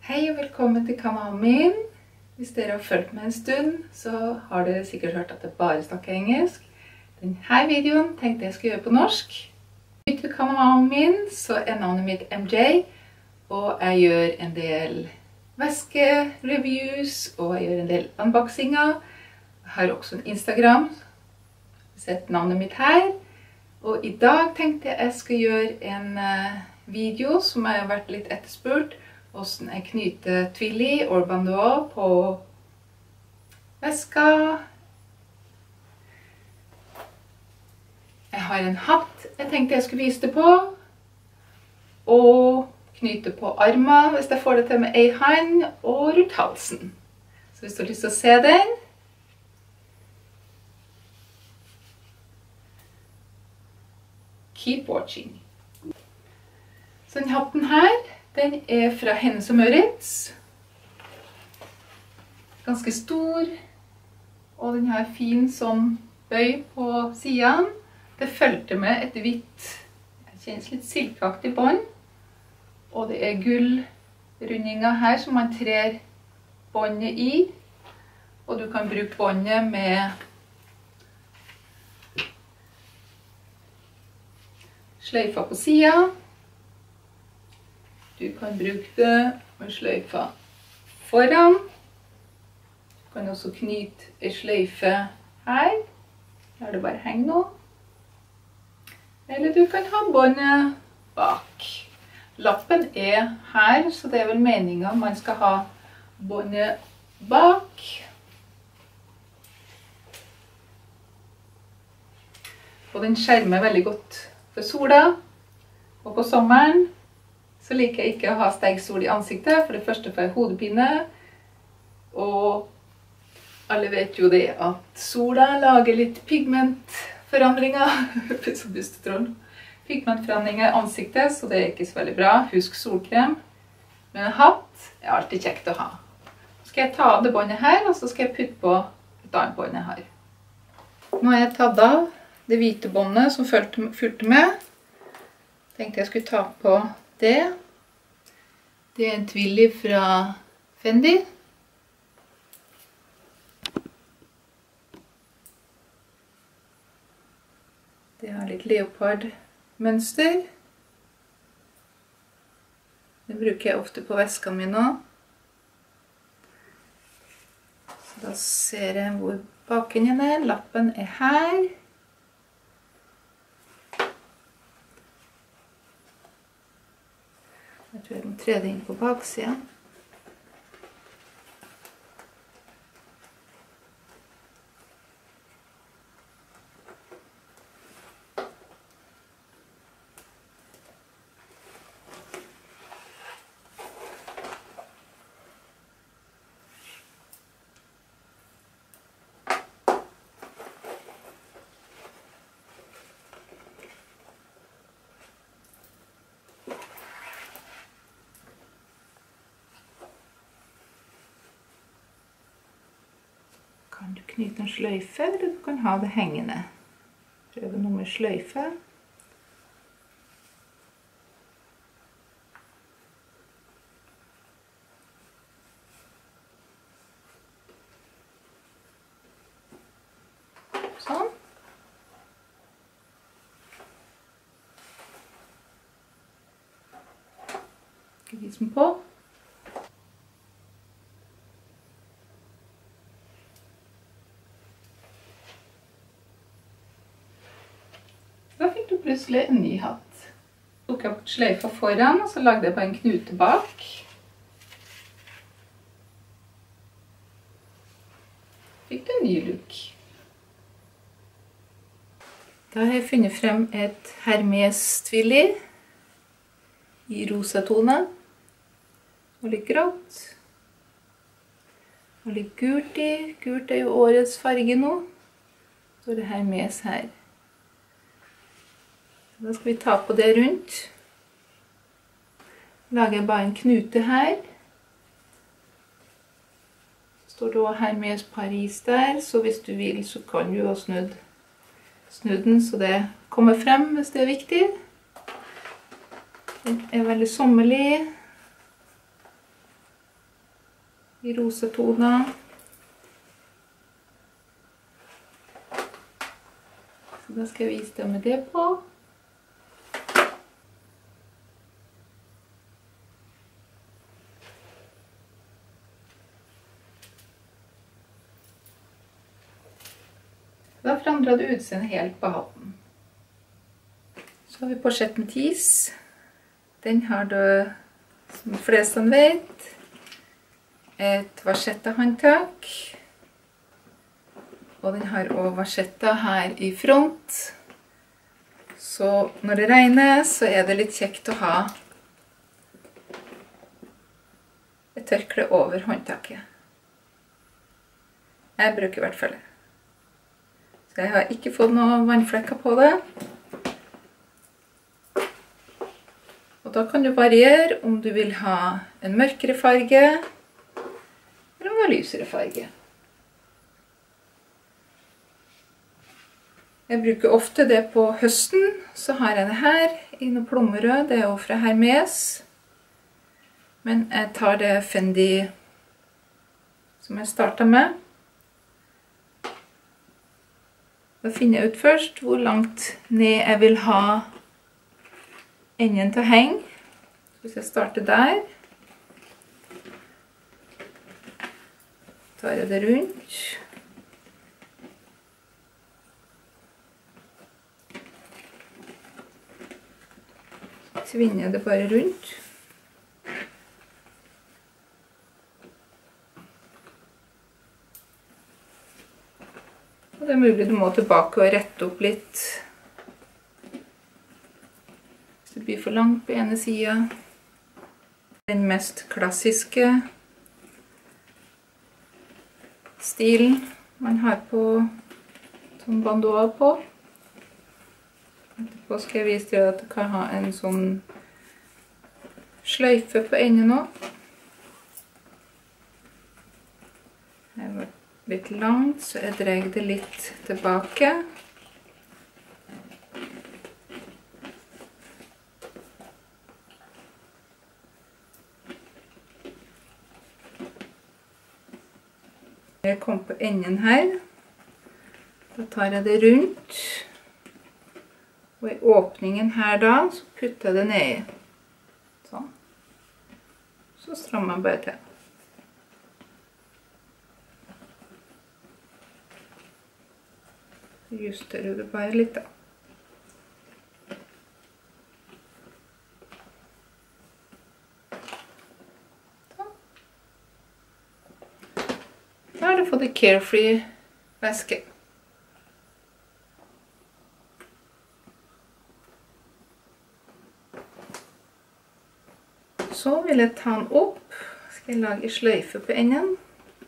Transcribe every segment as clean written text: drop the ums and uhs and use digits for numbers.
Hei og velkommen til kanalen min. Hvis dere har fulgt meg en stund, så har dere sikkert hørt at jeg bare snakker engelsk. Denne videoen tenkte jeg skulle gjøre på norsk. Nytt til kanalen min, så er navnet mitt MJ, og jeg gjør en del væskereviews, og jeg gjør en del unboxinger. Jeg har også en Instagram, sett navnet mitt her. Og i dag tenkte jeg skulle gjøre en video som har vært litt etterspurt, hvordan jeg knyter twilly og bandeau på veska. Jeg har en hatt jeg tenkte jeg skulle vise det på, og knyte på armer hvis jeg får det til med en hånd, og rundt halsen. Så hvis du har lyst til å se den, keep watching. Så den hatten her, den er fra Hennes & Mauritz. Ganske stor, og den har fin sånn bøy på siden. Det følger med et hvitt, det kjennes litt silkeaktig bånd. Og det er gullrundinger her som man trer båndet i. Og du kan bruke båndet med sløyfa på siden. Du kan bruke det med sløyfa foran. Du kan også knyte en sløyfe her. La det bare henge nå. Eller du kan ha båndet bak. Lappen er her, så det er vel meningen man skal ha båndet bak. Og den skjermer veldig godt for sola. Og på sommeren så liker jeg ikke å ha sterk sol i ansiktet, for det første får jeg hodepine. Og alle vet jo det at sola lager litt pigmentforandringer. Pigmentforandringer i ansiktet, så det er ikke så veldig bra. Husk solkrem. Men en hatt er alltid kjekt å ha. Så skal jeg ta av det båndet her, og så skal jeg putte på et annet bånd jeg har. Nå har jeg tatt av det hvite båndet som fulgte med. Tenkte jeg skulle ta på det. Det er en twilly fra Fendi. Det har litt leopardmønster. Det bruker jeg ofte på veskene mine nå. Så da ser jeg hvor bakenden er. Lappen er her. Jeg tror jeg må tre det inn på baksiden. Kan du knyte en sløyfe, eller du kan ha det hengende. Prøve noe med sløyfe. Sånn. Skal vi vise den på. Da fikk du plutselig en ny hatt. Så tok jeg bort sløyfa foran, og så lagde jeg bare en knute bak. Fikk du en ny look. Da har jeg funnet frem et Hermes twilly i rosa tone. Og litt grått. Og litt gult i. Gult er jo årets farge nå. Så er det Hermes her. Da skal vi ta på det rundt. Lager jeg bare en knute her. Så står det også Hermes Paris der, så hvis du vil så kan du også snu den så det kommer frem hvis det er viktig. Den er veldig sommerlig. i rosetoner. Så da skal jeg vise deg med det på. Da forandrer du utseendet helt på hatten. Så har vi Pochette Métis. Den har du, som de fleste vet, et varsettehåndtak. Og den har også varsetta her i front. Så når det regner, så er det litt kjekt å ha et tørkle over håndtaket. Jeg bruker i hvert fall det. Så jeg har ikke fått noen vannflekker på det. Og da kan du variere om du vil ha en mørkere farge, eller om du har lysere farge. Jeg bruker ofte det på høsten, så har jeg det her i noe plommerød, det er jo fra Hermes. Men jeg tar det Fendi som jeg startet med. Da finner jeg ut først hvor langt ned jeg vil ha enden til å henge. Så hvis jeg starter der, tar jeg det rundt. Så tvinner jeg det bare rundt. Og det er mulig du må tilbake og rette opp litt. Hvis det blir for langt på ene siden. Den mest klassiske stilen man har på sånn bandeau på. Etterpå skal jeg vise dere at du kan ha en sånn sløyfe på enden også. Her var litt langt, så jeg dreier det litt tilbake. Jeg kom på enden her. Da tar jeg det rundt. Og i åpningen her da, så putter jeg det ned. Sånn. Så strammer jeg bare til. Justerer du bare litt da. Sånn. Da har du fått en carefree veske. Så vil jeg ta den opp. Skal jeg lage en sløyfe på enden.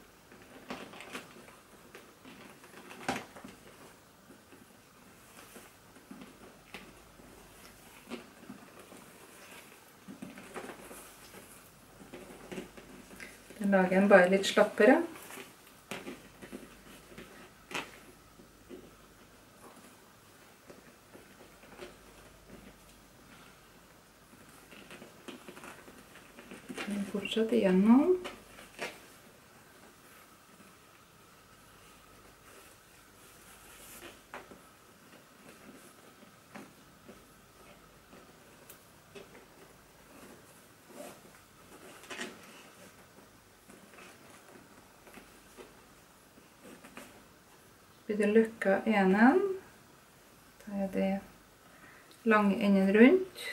Den lager jeg bare litt slappere. Fortsatt igjennom. Blir det lukka enden. Da er det lange enden rundt.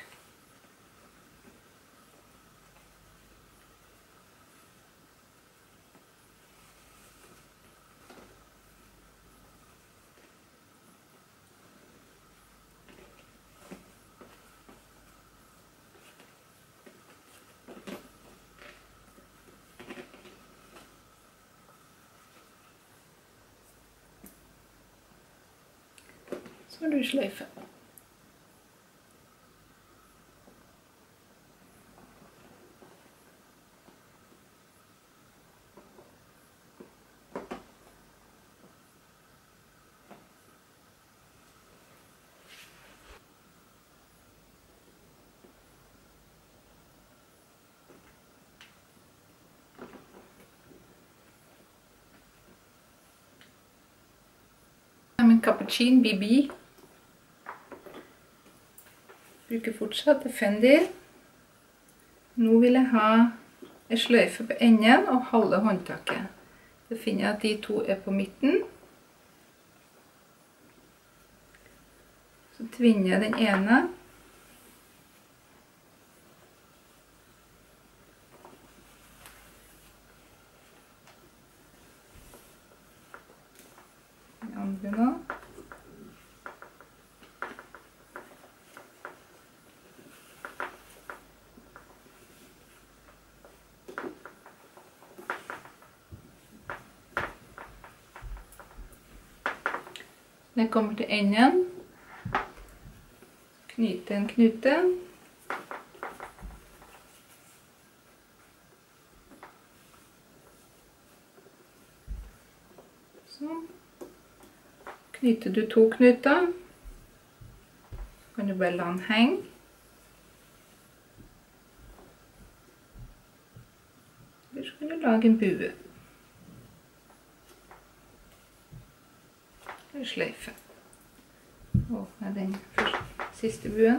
Så har du sløyfe. Capuchin BB. Bruker fortsatt Defender. Nå vil jeg ha en sløyfe på enden og halve håndtaket. Da finner jeg at de to er på midten. Så tvinner jeg den ene. Den andre nå. Når jeg kommer til enden, knyte en knute. Sånn. Knyter du to knuter, så kan du bare la den henge. Eller så kan du lage en bue. Eller sløyfe. Åpne den siste buen.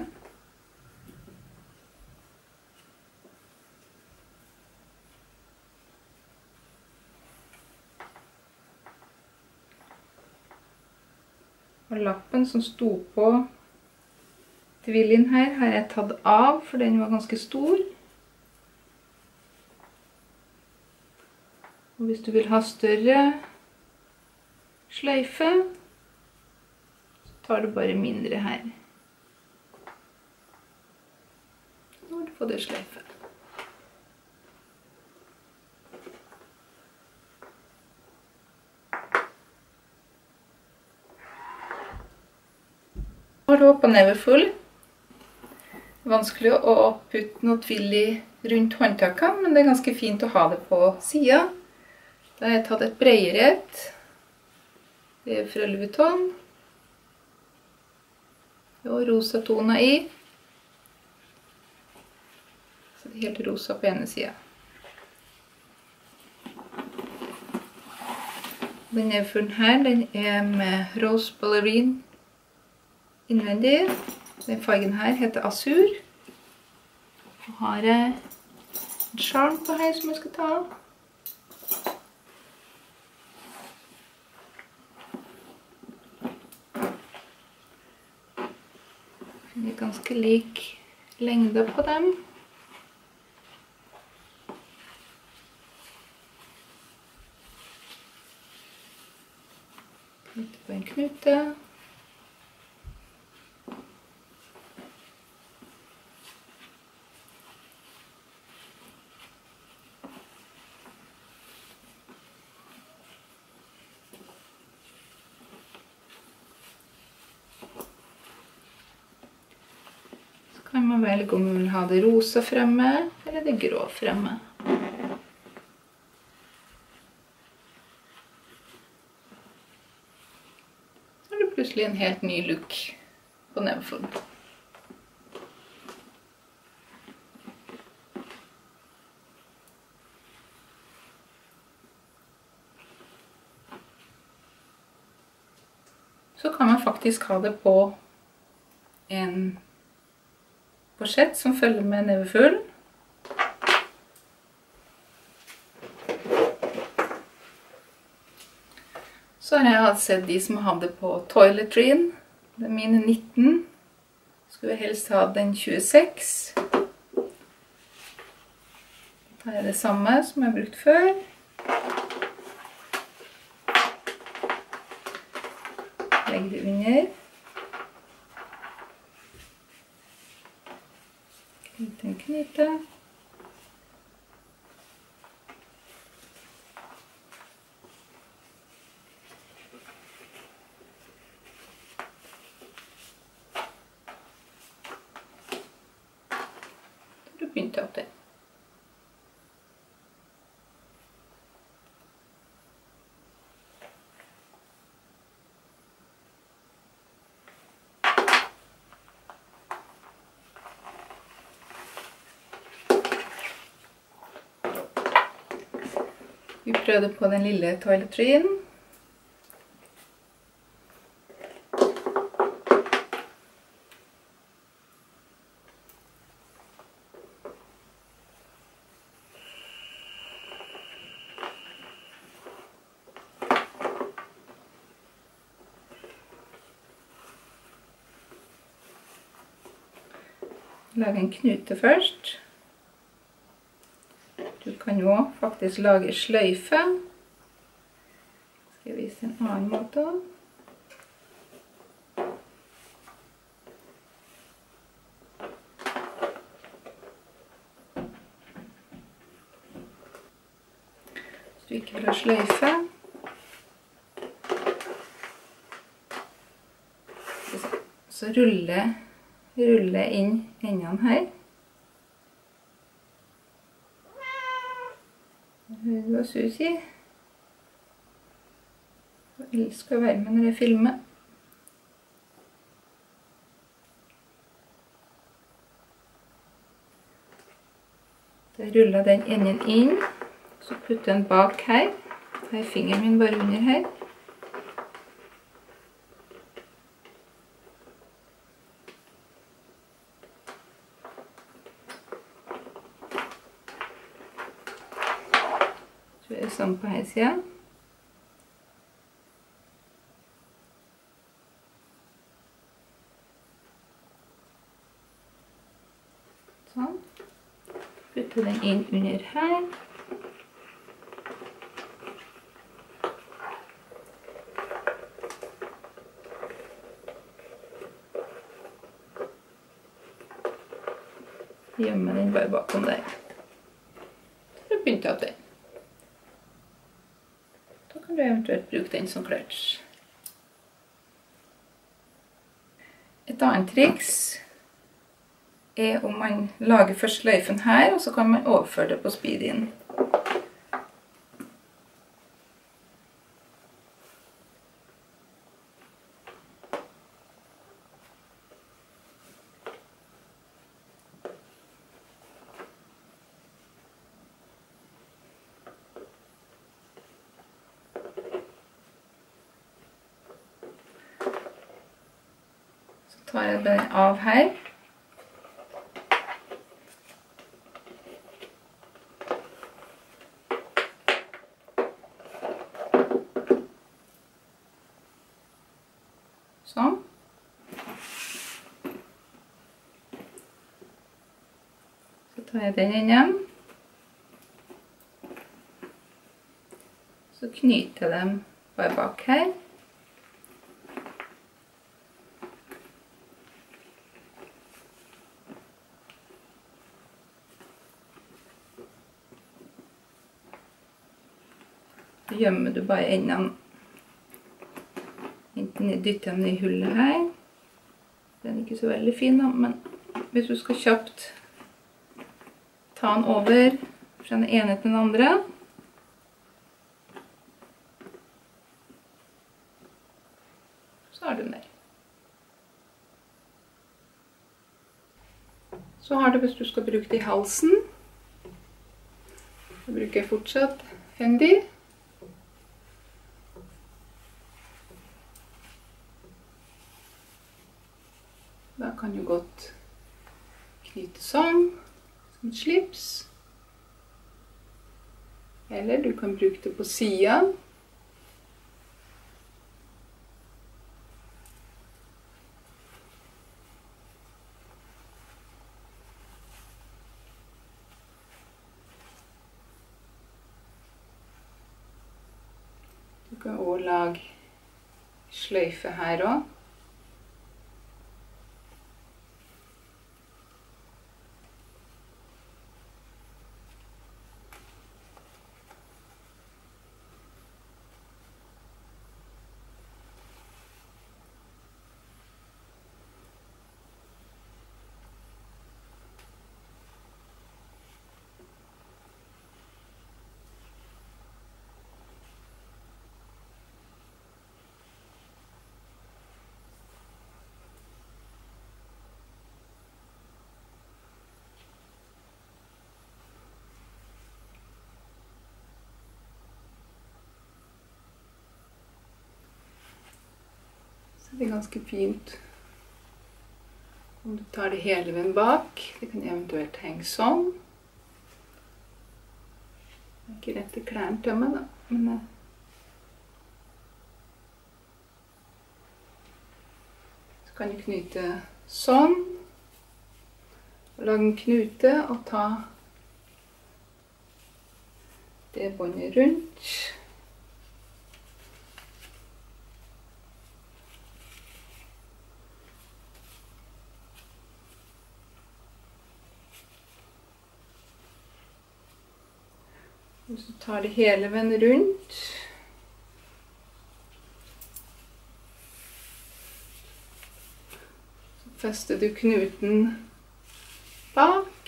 Og lappen som sto på tvillin her har jeg tatt av, for den var ganske stor. Og hvis du vil ha større sløyfe, tar du bare mindre her. Nå har du fått en sløyfe. Nå har du opp og nevefull. Vanskelig å putte noe tvilli rundt håndtakene, men det er ganske fint å ha det på siden. Da har jeg tatt et bredere et. Det er fra Louis Vuitton. Og rosa toner i. Så det er helt rosa på ene siden. Den nevefullen her, den er med Rose Ballerine innvendig. Den fargen her heter Azur. Så har jeg en charm på her som jeg skal ta av. Det er ganske lik lengde på dem. Litt på en knute. Kan man velge om man vil ha det rosa fremme, eller det grå fremme. Så er det plutselig en helt ny look på nevefullen. Så kan man faktisk ha det på en porsett som følger med nevefull. Så har jeg sett de som hadde på toiletreen. Det er mine 19. Skulle jeg helst ha den 26. Da er det samme som jeg har brukt før. Legg det under. Knyte en knyte. Da har du begynt opp det. Vi prøvde på den lille toiletreen. Lage en knute først. Du kan jo faktisk lage sløyfe. Skal jeg vise en annen måte. Hvis du ikke vil ha sløyfe, så rulle inn endene her. Hører du hva Susi? Jeg elsker å være med når jeg filmer. Da ruller den enden inn, så putter den bak her. Da er fingeren min bare under her. Så er det sånn på her siden. Sånn. Putter den inn under her. Gjemmer den bare bakom der. Så pynter jeg opp den. Da kan du eventuelt bruke den som kløtsj. Et annet triks er om man lager først sløyfen her, og så kan man overføre det på speedien. Så tar jeg det av her. Sånn. Så tar jeg den igjen. Så knyter jeg dem bare bak her. Så gjemmer du bare endene. Enten dytter dem i hullet her. Den er ikke så veldig fin da, men hvis du skal kjapt ta den over fra den ene til den andre, så har du den der. Så har du, hvis du skal bruke det i halsen, så bruker jeg fortsatt Fendi. Da kan du godt knyte sånn, som et slips. Eller du kan bruke det på siden. Du kan også lage sløyfe her også. Det er ganske fint om du tar det hele veien bak. Det kan eventuelt henge sånn. Det er ikke rett til klærne til meg da, men så kan du knyte sånn. lage en knute og ta det båndet rundt. Og så tar det hele veien rundt. Så fester du knuten bak.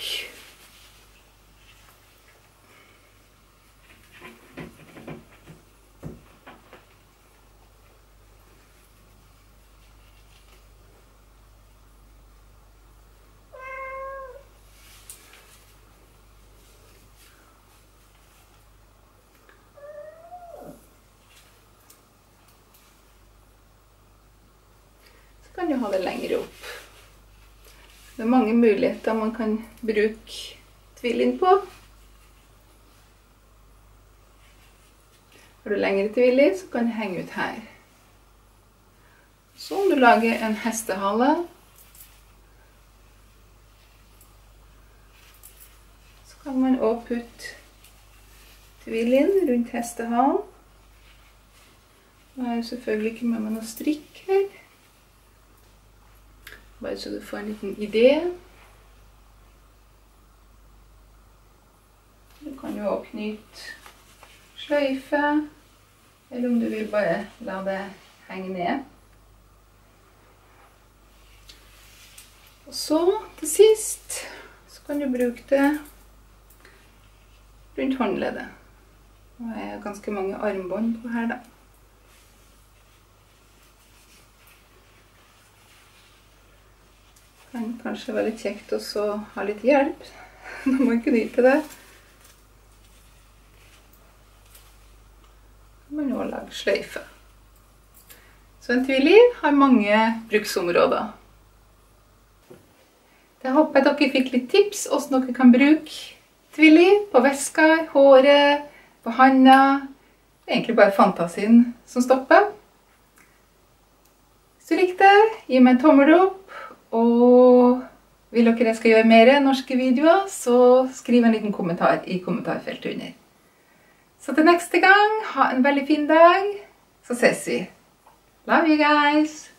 Så kan du ha det lenger opp. Det er mange muligheter man kan bruke tvilling på. Har du lengre tvilling, så kan du henge ut her. Så om du lager en hestehale, så kan man også putte tvilling rundt hestehalen. Nå har jeg selvfølgelig ikke med meg noe strikk her. Bare så du får en liten idé. Du kan jo også knyte sløyfe, eller om du vil bare la det henge ned. Og så til sist så kan du bruke det rundt håndleddet. Nå er det ganske mange armbånd på her da. Det kan kanskje være litt kjekt også å ha litt hjelp når man knyter det. Man må lage sløyfe. Så en tvilling har mange bruksområder. Jeg håper dere fikk litt tips hvordan dere kan bruke tvilling på vesker, håret, på handa. Det er egentlig bare fantasien som stopper. Hvis du likte, gi meg en tommel opp. Og vil dere jeg skal gjøre mer norske videoer, så skriv en liten kommentar i kommentarfeltet under. Så til neste gang, ha en veldig fin dag, så ses vi. Love you guys!